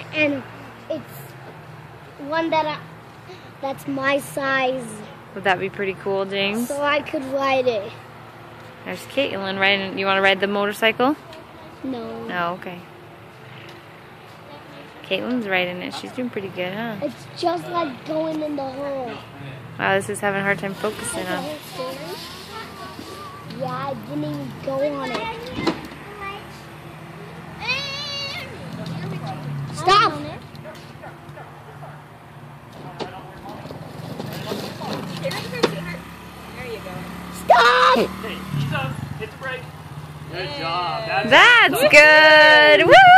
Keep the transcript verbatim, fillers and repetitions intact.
and it's one that I, that's my size. Would that be pretty cool, James? So I could ride it. There's Caitlin riding. You want to ride the motorcycle? No. No, okay. Caitlin's riding it. She's doing pretty good, huh? It's just like going in the hole. Wow, this is having a hard time focusing on. Yeah, I didn't even go on it. Stop! There you go. Stop! Hey, ease up. Hit the brake. Good job. That's, That's good! Woo!